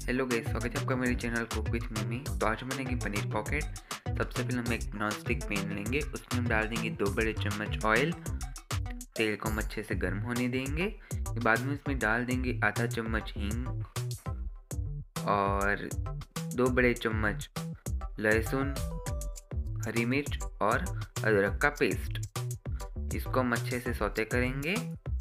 Hello guys, स्वागत है आपका मेरे चैनल कुक विथ मिमी। तो आज हम बनाएंगे पनीर पॉकेट। सबसे पहले हम एक नॉन स्टिक पैन लेंगे, उसमें हम डाल देंगे 2 बड़े चम्मच ऑयल। तेल को हम अच्छे से गर्म होने देंगे। बाद में इसमें डाल देंगे आधा चम्मच हींग और 2 बड़े चम्मच लहसुन, हरी मिर्च और अदरक का पेस्ट। इसको हम अच्छे से सौते करेंगे।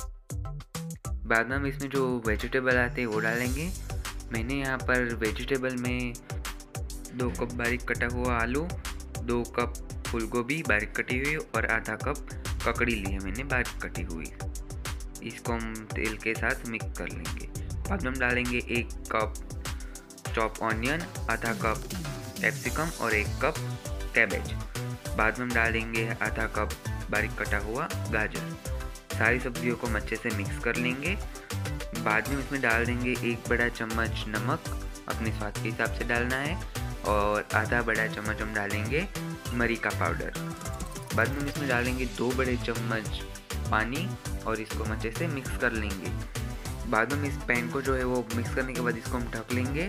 बाद में हम इसमें जो वेजिटेबल आते हैं वो डालेंगे। मैंने यहाँ पर वेजिटेबल में 2 कप बारीक कटा हुआ आलू, 2 कप फूल गोभी बारीक कटी हुई और आधा कप ककड़ी ली है मैंने बारीक कटी हुई। इसको हम तेल के साथ मिक्स कर लेंगे। बाद में हम डालेंगे 1 कप चॉप ऑनियन, आधा कप कैप्सिकम और 1 कप कैबेज। बाद में हम डालेंगे आधा कप बारीक कटा हुआ गाजर। सारी सब्जियों को हम अच्छे से मिक्स कर लेंगे। बाद में इसमें डाल देंगे 1 बड़ा चम्मच नमक, अपने स्वाद के हिसाब से डालना है, और आधा बड़ा चम्मच हम डालेंगे मरी का पाउडर। बाद में इसमें डालेंगे 2 बड़े चम्मच पानी और इसको हम अच्छे से मिक्स कर लेंगे। बाद में इस पैन को जो है वो मिक्स करने के बाद इसको हम ढक लेंगे।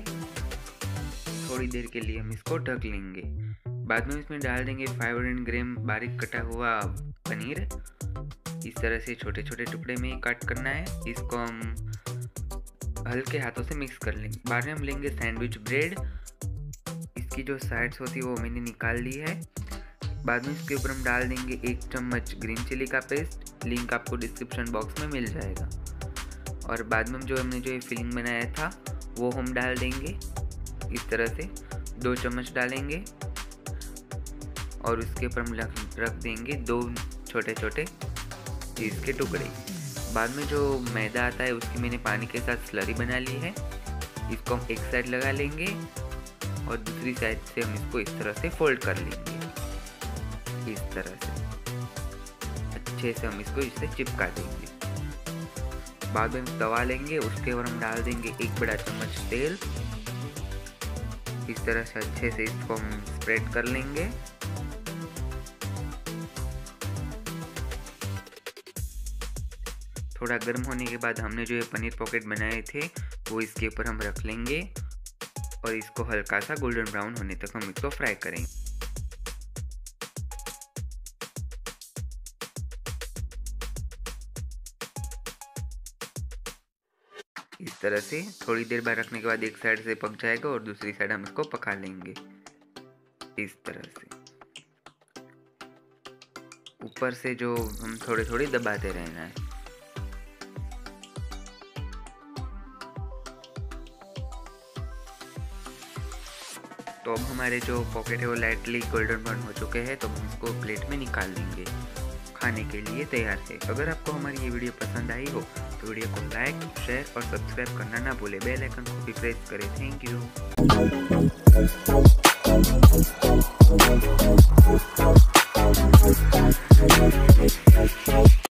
थोड़ी देर के लिए हम इसको ढक लेंगे। बाद में इसमें डाल देंगे 500 ग्राम बारीक कटा हुआ पनीर। इस तरह से छोटे छोटे टुकड़े में कट करना है। इसको हम हल्के हाथों से मिक्स कर लेंगे। बाद में हम लेंगे सैंडविच ब्रेड। इसकी जो साइड्स होती है वो मैंने निकाल ली है। बाद में इसके ऊपर हम डाल देंगे 1 चम्मच ग्रीन चिली का पेस्ट। लिंक आपको डिस्क्रिप्शन बॉक्स में मिल जाएगा। और बाद में हमने जो ये फिलिंग बनाया था वो हम डाल देंगे। इस तरह से 2 चम्मच डालेंगे और उसके ऊपर हम रख देंगे 2 छोटे छोटे चीज़ के टुकड़े। बाद में जो मैदा आता है उसकी मैंने पानी के साथ स्लरी बना ली है। इसको हम एक साइड लगा लेंगे और दूसरी साइड से हम इसको इस तरह से फोल्ड कर लेंगे। इस तरह से अच्छे से हम इसको इससे चिपका देंगे। बाद में हम तवा लेंगे, उसके ऊपर हम डाल देंगे 1 बड़ा चम्मच तेल। इस तरह से अच्छे से इसको हम स्प्रेड कर लेंगे। थोड़ा गर्म होने के बाद हमने जो ये पनीर पॉकेट बनाए थे वो इसके ऊपर हम रख लेंगे और इसको हल्का सा गोल्डन ब्राउन होने तक हम इसको फ्राई करेंगे। इस तरह से थोड़ी देर बाद रखने के बाद एक साइड से पक जाएगा और दूसरी साइड हम इसको पका लेंगे। इस तरह से ऊपर से जो हम थोड़े थोड़े दबाते रहना है। तो अब हमारे जो पॉकेट है वो लाइटली गोल्डन ब्राउन हो चुके हैं, तो हम इसको प्लेट में निकाल लेंगे। खाने के लिए तैयार है। अगर आपको हमारी ये वीडियो पसंद आई हो तो वीडियो को लाइक, शेयर और सब्सक्राइब करना ना भूले। बेल आइकन को भी प्रेस करें। Thank you.